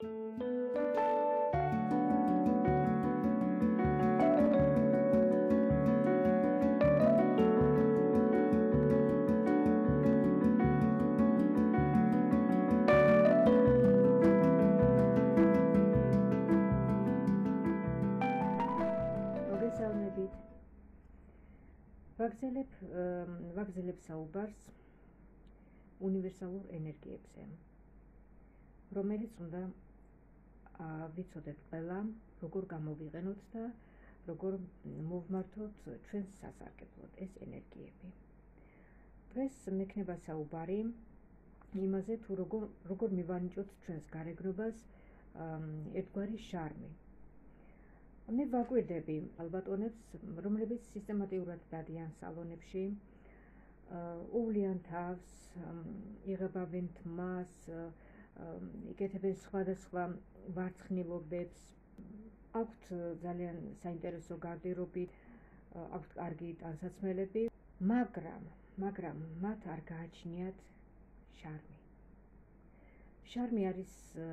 ვაგზელებ საუბარს უნივერსალურ ენერგიებზე, რომელიც უნდა ვიცოდეთ ყველა, როგორ გამოვიყენოთ და როგორ მოვმართოთ ჩვენს სასარგებლოდ ეს ენერგიები. დღეს მექნება საუბარი იმაზე, თუ როგორ მივანიჭოთ ჩვენს გარეგნობას ერთგვარი შარმი. მე ვაკვირდები ალბატონებს, რომლებიც სისტემატიურად დადიან სალონებში, უვლიან თავს, იღებავენ თმას, იკეთებენ სხვადასხვა ვარცხნილობებს, აქვთ ძალიან საინტერესო გარდერობი, აქვთ კარგი ტანსაცმელები, მაგრამ მათ არ გააჩნიათ შარმი. შარმი არის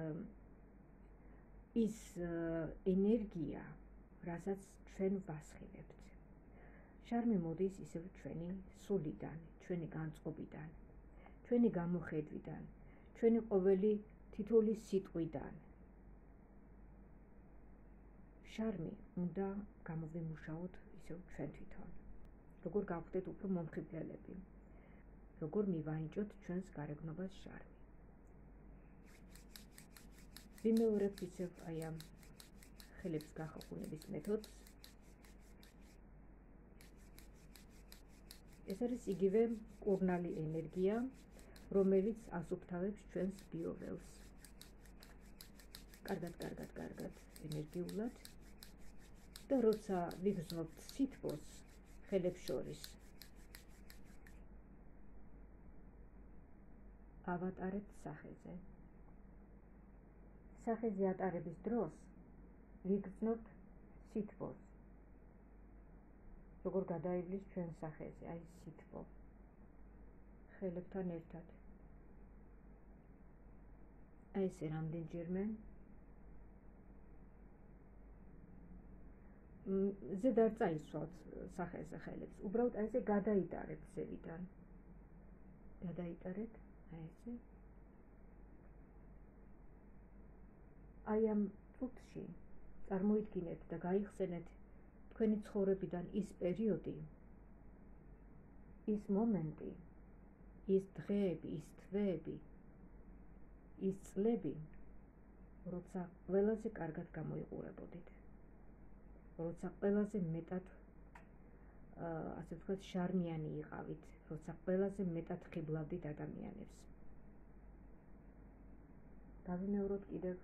ის ენერგია, რასაც ჩვენ ვასხივებთ. შარმი მოდის ისევ ჩვენი სულიდან, ჩვენი განწყობიდან, ჩვენი გამოხედვიდან, ჩვენი ყოველი თითოეული სიტყვიდან. შარმი უნდა გამოვიმუშაოთ ისევ ჩვენ თვითონ. როგორ გავხდეთ უფრო მომხიბლელები, როგორ მივანიჭოთ ჩვენს გარეგნობას შარმი. ვიმეორებთ ისევ აი ამ ხელებს გახახუნების მეთოდს. ეს არის იგივე კურნალი ენერგია, რომელიც ასუფთავებს ჩვენს ბიოველს. კარგად ენერგიულად და როცა ვიგრძნობთ სითბოს ხელებს შორის, ავატარებთ სახეზე. სახეზე ატარების დროს ვიგრძნობთ სითბოს. როგორ გადაივლის ჩვენ სახეზე, აი სითბო ხელებთან ერთად. აი ესე რამდენჯერმე ზედ არ წაისვათ სახეზე ხელებს, უბრალოდ აი ესე გადაიტარებთ ზევიდან. გადაიტარეთ, აი ესე. აი ამ წუთში წარმოიდგინეთ და გაიხსენეთ თქვენი ცხოვრებიდან ის პერიოდი, ის მომენტი, ის დღეები, ის თვეები, ის წლები, როცა ყველაზე კარგად გამოიყურებოდით, როცა ყველაზე მეტად ასე ვთქვათ შარმიანი იყავით, როცა ყველაზე მეტად ხიბლავდით ადამიანებს. დავიმეოროთ კიდევ.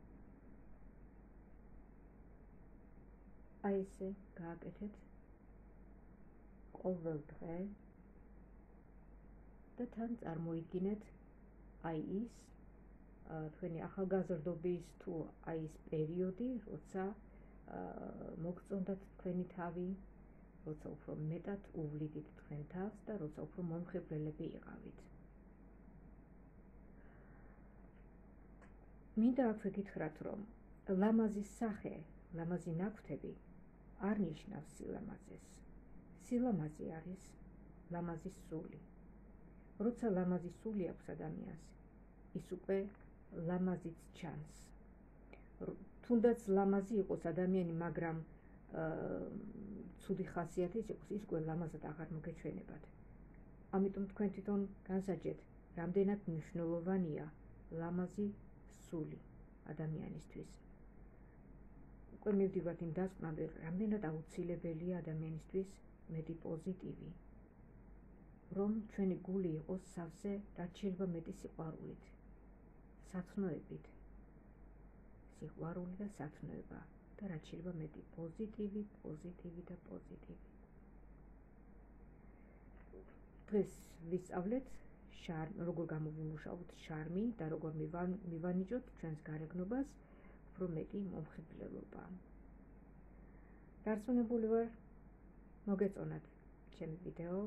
აი ესე გააკეთეთ ყოველ დღე და თან წარმოიდგინეთ აი ის თქვენი ახალგაზრდობის თუ აი ეს პერიოდი, როცა მოგწონდათ თქვენი თავი, როცა უფრო მეტად უვლიდით თქვენ თავს და როცა უფრო მომხიბვლელები იყავით. მინდა აქვე გითხრათ, რომ ლამაზის სახე, ლამაზი ნაკვთები არ ნიშნავს სილამაზეს. სილამაზე არის ლამაზის სული. როცა ლამაზი სული აქვს ადამიანს, ის უკვე ლამაზიც ჩანს. თუნდაც ლამაზი იყოს ადამიანი, მაგრამ ცუდი ხასიათის იყოს, ის უკვე ლამაზად აღარ მოგეჩვენებათ. ამიტომ თქვენ თვითონ განსაჯეთ, რამდენად მნიშვნელოვანია ლამაზი სული ადამიანისთვის. უკვე მივდივართ იმ დასკვნამდე, რამდენად აუცილებელია ადამიანისთვის მეტი პოზიტივი, რომ ჩვენი გული იყოს სავსე რაც შეიძლება მეტი სიყვარულით, სათნოებით, სიყვარული და სათნოება და რაც შეიძლება მეტი პოზიტივი და პოზიტივი. დღეს ვისწავლეთ როგორ გამოვიმუშავოთ შარმი და როგორ მივანიჭოთ ჩვენს გარეგნობას უფრო მეტი მომხიბვლელობა. დარწმუნებული ვარ, მოგეწონათ ჩემი ვიდეო,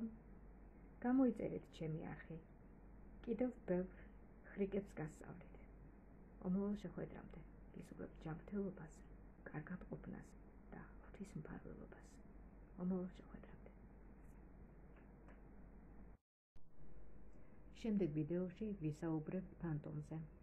გამოიწერეთ ჩემი არხი, კიდევ ბევრ ხრიკებს გასწავლეთ. ომო მომავალ შეხვედრამდე გისურვებთ ჯანმრთელობას, კარგად ყოფნას და ღვთისმფარველობას. მომავალ შეხვედრამდე. შემდეგ ვიდეოში ვისაუბრებ ფანტომზე.